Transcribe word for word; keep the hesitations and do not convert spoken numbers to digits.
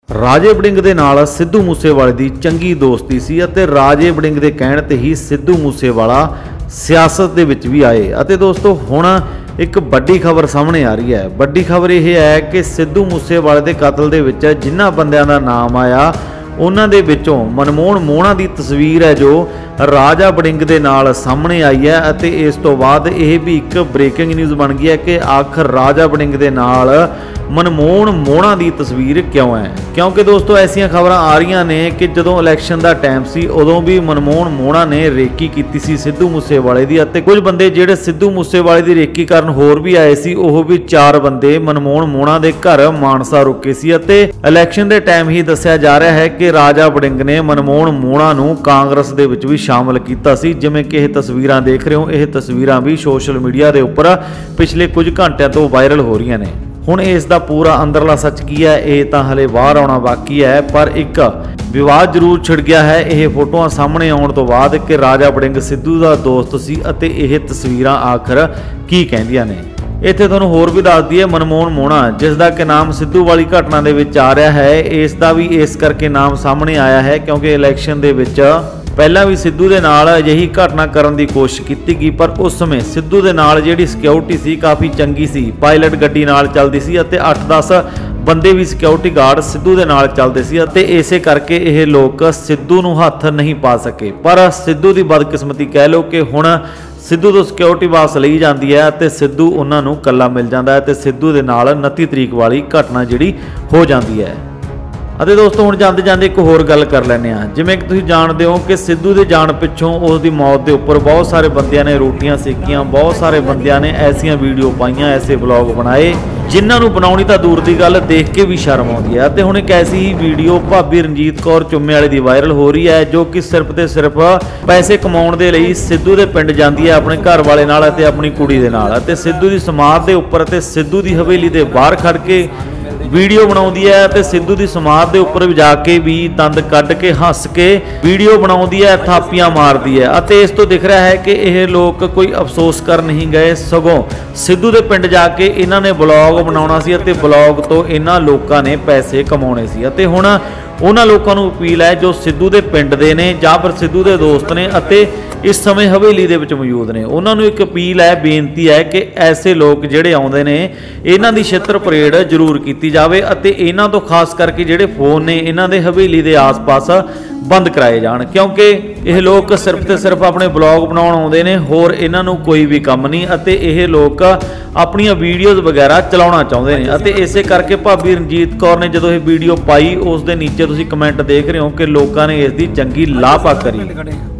ਰਾਜੇ ਵੜਿੰਗ ਦੇ ਨਾਲ ਸਿੱਧੂ ਮੂਸੇਵਾਲੇ ਦੀ ਚੰਗੀ ਦੋਸਤੀ ਸੀ ਅਤੇ ਰਾਜੇ ਵੜਿੰਗ ਦੇ ਕਹਿਣ ਤੇ ਹੀ ਸਿੱਧੂ ਮੂਸੇਵਾਲਾ ਸਿਆਸਤ ਦੇ ਵਿੱਚ ਵੀ ਆਏ। ਅਤੇ ਦੋਸਤੋ ਹੁਣ ਇੱਕ ਵੱਡੀ ਖਬਰ ਸਾਹਮਣੇ ਆ ਰਹੀ ਹੈ। ਵੱਡੀ ਖਬਰ ਇਹ ਹੈ ਕਿ ਸਿੱਧੂ ਮੂਸੇਵਾਲੇ ਦੇ ਕਤਲ ਦੇ ਵਿੱਚ ਜਿਨ੍ਹਾਂ ਬੰਦਿਆਂ ਦਾ ਨਾਮ ਆਇਆ ਉਹਨਾਂ ਦੇ ਵਿੱਚੋਂ ਮਨਮੋਹਨ ਮੋਹਣਾ ਦੀ ਤਸਵੀਰ ਹੈ ਜੋ ਰਾਜਾ ਵੜਿੰਗ ਦੇ ਨਾਲ ਸਾਹਮਣੇ ਆਈ ਹੈ। ਅਤੇ ਇਸ ਤੋਂ ਬਾਅਦ ਇਹ ਵੀ ਇੱਕ ਬ੍ਰੇਕਿੰਗ ਨਿਊਜ਼ ਬਣ ਗਈ ਹੈ ਕਿ ਆਖਰ ਰਾਜਾ ਵੜਿੰਗ ਦੇ ਨਾਲ ਮਨਮੋਹਨ ਮੋਹਣਾ ਦੀ ਤਸਵੀਰ ਕਿਉਂ ਹੈ, ਕਿਉਂਕਿ ਦੋਸਤੋ ਐਸੀਆਂ ਖਬਰਾਂ ਆ ਰਹੀਆਂ ਨੇ ਕਿ ਜਦੋਂ ਇਲੈਕਸ਼ਨ ਦਾ ਟਾਈਮ ਸੀ ਉਦੋਂ ਵੀ ਮਨਮੋਹਨ ਮੋਹਣਾ ਨੇ ਰੇਕੀ ਕੀਤੀ ਸੀ ਸਿੱਧੂ ਮੂਸੇਵਾਲੇ ਦੀ। ਅਤੇ ਕੁਝ ਬੰਦੇ ਜਿਹੜੇ ਸਿੱਧੂ ਮੂਸੇਵਾਲੇ ਦੀ ਰੇਕੀ ਕਰਨ ਹੋਰ ਵੀ ਆਏ ਸੀ, ਉਹ ਵੀ ਚਾਰ ਬੰਦੇ ਮਨਮੋਹਨ ਮੋਹਣਾ ਦੇ ਘਰ ਮਾਨਸਾ ਰੁਕੇ ਸੀ। ਅਤੇ ਇਲੈਕਸ਼ਨ ਦੇ ਟਾਈਮ ਹੀ ਦੱਸਿਆ ਜਾ ਰਿਹਾ ਹੈ ਕਿ ਰਾਜਾ ਵੜਿੰਗ ਨੇ ਮਨਮੋਹਨ ਮੋਹਣਾ ਨੂੰ ਕਾਂਗਰਸ ਦੇ ਵਿੱਚ ਵੀ ਸ਼ਾਮਲ ਕੀਤਾ ਸੀ। ਜਿਵੇਂ ਕਿ ਇਹ ਤਸਵੀਰਾਂ ਦੇਖ ਰਹੇ ਹੋ, ਇਹ ਤਸਵੀਰਾਂ ਵੀ ਸੋਸ਼ਲ ਮੀਡੀਆ ਦੇ ਉੱਪਰ ਪਿਛਲੇ ਕੁਝ ਘੰਟਿਆਂ ਤੋਂ ਵਾਇਰਲ ਹੋ ਰਹੀਆਂ ਨੇ। ਹੁਣ ਇਸ ਦਾ ਪੂਰਾ ਅੰਦਰਲਾ ਸੱਚ ਕੀ ਹੈ ਇਹ ਤਾਂ ਹਲੇ ਬਾਹਰ ਆਉਣਾ ਬਾਕੀ ਹੈ, ਪਰ ਇੱਕ ਵਿਵਾਦ ਜ਼ਰੂਰ ਛਿੜ ਗਿਆ ਹੈ ਇਹ ਫੋਟੋਆਂ ਸਾਹਮਣੇ ਆਉਣ ਤੋਂ ਬਾਅਦ ਕਿ ਰਾਜਾ ਵੜਿੰਗ ਸਿੱਧੂ ਦਾ ਦੋਸਤ ਸੀ ਅਤੇ ਇਹ ਤਸਵੀਰਾਂ ਆਖਰ ਕੀ ਕਹਿੰਦੀਆਂ ਨੇ। ਇੱਥੇ ਤੁਹਾਨੂੰ ਹੋਰ ਵੀ ਦੱਸ ਦਈਏ, ਮਨਮੋਹਨ ਮੋਹਣਾ ਜਿਸ ਦਾ ਕਿ ਨਾਮ ਸਿੱਧੂ ਵਾਲੀ ਘਟਨਾ ਦੇ ਵਿੱਚ ਆ ਰਿਹਾ ਹੈ, ਇਸ ਦਾ ਵੀ ਇਸ ਕਰਕੇ ਨਾਮ ਸਾਹਮਣੇ ਆਇਆ ਹੈ ਕਿਉਂਕਿ ਇਲੈਕਸ਼ਨ ਦੇ ਵਿੱਚ ਪਹਿਲਾਂ ਵੀ ਸਿੱਧੂ ਦੇ ਨਾਲ ਅਜਿਹੀ ਘਟਨਾ ਕਰਨ ਦੀ ਕੋਸ਼ਿਸ਼ ਕੀਤੀ ਗਈ, ਪਰ ਉਸ ਸਮੇਂ ਸਿੱਧੂ ਦੇ ਨਾਲ ਜਿਹੜੀ ਸਿਕਿਉਰਿਟੀ ਸੀ ਕਾਫੀ ਚੰਗੀ ਸੀ, ਪਾਇਲਟ ਗੱਡੀ ਨਾਲ ਚੱਲਦੀ ਸੀ ਅਤੇ ਅੱਠ ਦਸ ਬੰਦੇ ਵੀ ਸਿਕਿਉਰਿਟੀ ਗਾਰਡ ਸਿੱਧੂ ਦੇ ਨਾਲ ਚੱਲਦੇ ਸੀ ਅਤੇ ਇਸੇ ਕਰਕੇ ਇਹ ਲੋਕ ਸਿੱਧੂ ਨੂੰ ਹੱਥ ਨਹੀਂ ਪਾ ਸਕੇ। ਪਰ ਸਿੱਧੂ ਦੀ ਬਦਕਿਸਮਤੀ ਕਹਿ ਲਓ ਕਿ ਹੁਣ ਸਿੱਧੂ ਤੋਂ ਸਿਕਿਉਰਿਟੀ ਵਾਪਸ ਲਈ ਜਾਂਦੀ ਹੈ ਅਤੇ ਸਿੱਧੂ ਉਹਨਾਂ ਨੂੰ ਇਕੱਲਾ ਮਿਲ ਜਾਂਦਾ ਹੈ ਅਤੇ ਸਿੱਧੂ ਦੇ ਨਾਲ ਉਨੱਤੀ ਤਰੀਕ ਵਾਲੀ ਘਟਨਾ ਜਿਹੜੀ ਹੋ ਜਾਂਦੀ ਹੈ। ਅਤੇ ਦੋਸਤੋ ਹੁਣ ਜਾਂਦੇ ਜਾਂਦੇ ਇੱਕ ਹੋਰ ਗੱਲ ਕਰ ਲੈਂਦੇ ਹਾਂ। ਜਿਵੇਂ ਕਿ ਤੁਸੀਂ ਜਾਣਦੇ ਹੋ ਕਿ ਸਿੱਧੂ ਦੇ ਜਾਣ ਪਿੱਛੋਂ ਉਸ ਦੀ ਮੌਤ ਦੇ ਉੱਪਰ ਬਹੁਤ ਸਾਰੇ ਬੰਦਿਆਂ ਨੇ ਰੋਟੀਆਂ ਸੇਕੀਆਂ, ਬਹੁਤ ਸਾਰੇ ਬੰਦਿਆਂ ਨੇ ਐਸੀਆਂ ਵੀਡੀਓ ਪਾਈਆਂ, ਐਸੇ ਵਲੌਗ ਬਣਾਏ ਜਿਨ੍ਹਾਂ ਨੂੰ ਬਣਾਉਣੀ ਤਾਂ ਦੂਰ ਦੀ ਗੱਲ, ਦੇਖ ਕੇ ਵੀ ਸ਼ਰਮ ਆਉਂਦੀ ਹੈ। ਅਤੇ ਹੁਣ ਇੱਕ ਐਸੀ ਹੀ ਵੀਡੀਓ ਭਾਬੀ ਰਣਜੀਤ ਕੌਰ ਚੁੰਮੇ ਵਾਲੇ ਦੀ ਵਾਇਰਲ ਹੋ ਰਹੀ ਹੈ ਜੋ ਕਿ ਸਿਰਫ ਤੇ ਸਿਰਫ ਪੈਸੇ ਕਮਾਉਣ ਦੇ ਲਈ ਸਿੱਧੂ ਦੇ ਪਿੰਡ ਜਾਂਦੀ ਹੈ ਆਪਣੇ ਘਰ ਵਾਲੇ ਨਾਲ ਅਤੇ ਆਪਣੀ ਕੁੜੀ ਦੇ ਨਾਲ, ਅਤੇ ਸਿੱਧੂ ਦੀ ਸਮਾਧ ਦੇ ਉੱਪਰ ਅਤੇ ਸਿੱਧੂ ਦੀ ਹਵੇਲੀ ਦੇ ਬਾਹਰ ਖੜ ਕੇ ਵੀਡੀਓ ਬਣਾਉਂਦੀ ਹੈ ਅਤੇ ਸਿੱਧੂ ਦੀ ਸਮਾਧ ਦੇ ਉੱਪਰ ਵੀ ਜਾ ਕੇ ਵੀ ਦੰਦ ਕੱਢ ਕੇ ਹੱਸ ਕੇ ਵੀਡੀਓ ਬਣਾਉਂਦੀ ਹੈ, ਥਾਪੀਆਂ ਮਾਰਦੀ ਹੈ। ਅਤੇ ਇਸ ਤੋਂ ਦਿਖ ਰਿਹਾ ਹੈ ਕਿ ਇਹ ਲੋਕ ਕੋਈ ਅਫਸੋਸ ਕਰ ਨਹੀਂ ਗਏ, ਸਗੋਂ ਸਿੱਧੂ ਦੇ ਪਿੰਡ ਜਾ ਕੇ ਇਹਨਾਂ ਨੇ ਬਲੌਗ ਬਣਾਉਣਾ ਸੀ ਅਤੇ ਬਲੌਗ ਤੋਂ ਇਹਨਾਂ ਲੋਕਾਂ ਨੇ ਪੈਸੇ ਕਮਾਉਣੇ ਸੀ। ਅਤੇ ਹੁਣ ਉਹਨਾਂ ਲੋਕਾਂ ਨੂੰ ਅਪੀਲ ਹੈ ਜੋ ਸਿੱਧੂ ਦੇ ਪਿੰਡ ਦੇ ਨੇ ਜਾਂ ਫਿਰ ਸਿੱਧੂ ਦੇ ਦੋਸਤ ਨੇ ਅਤੇ ਇਸ ਸਮੇਂ ਹਵੇਲੀ ਦੇ ਵਿੱਚ ਮੌਜੂਦ ਨੇ, ਉਹਨਾਂ ਨੂੰ ਇੱਕ ਅਪੀਲ ਹੈ, ਬੇਨਤੀ ਹੈ ਕਿ ਐਸੇ ਲੋਕ ਜਿਹੜੇ ਆਉਂਦੇ ਨੇ ਇਹਨਾਂ ਦੀ ਛਿੱਤਰ ਪਰੇਡ ਜ਼ਰੂਰ ਕੀਤੀ ਜਾਵੇ ਅਤੇ ਇਹਨਾਂ ਤੋਂ ਖਾਸ ਕਰਕੇ ਜਿਹੜੇ ਫੋਨ ਨੇ ਇਹਨਾਂ ਦੇ ਹਵੇਲੀ ਦੇ ਆਸ-ਪਾਸ ਬੰਦ ਕਰਾਏ ਜਾਣ, ਕਿਉਂਕਿ ਇਹ ਲੋਕ ਸਿਰਫ ਤੇ ਸਿਰਫ ਆਪਣੇ ਬਲੌਗ ਬਣਾਉਣ ਆਉਂਦੇ ਨੇ, ਹੋਰ ਇਹਨਾਂ ਨੂੰ ਕੋਈ ਵੀ ਕੰਮ ਨਹੀਂ ਅਤੇ ਇਹ ਲੋਕ ਆਪਣੀਆਂ ਵੀਡੀਓਜ਼ ਵਗੈਰਾ ਚਲਾਉਣਾ ਚਾਹੁੰਦੇ ਨੇ। ਅਤੇ ਇਸੇ ਕਰਕੇ ਭਾਬੀ ਰਣਜੀਤ ਕੌਰ ਨੇ ਜਦੋਂ ਇਹ ਵੀਡੀਓ ਪਾਈ ਉਸ ਦੇ ਨੀਚੇ ਤੁਸੀਂ ਕਮੈਂਟ ਦੇਖ ਰਹੇ ਹੋ ਕਿ ਲੋਕਾਂ ਨੇ ਇਸ ਦੀ ਚੰਗੀ ਲਾਪਾ ਕਰੀ।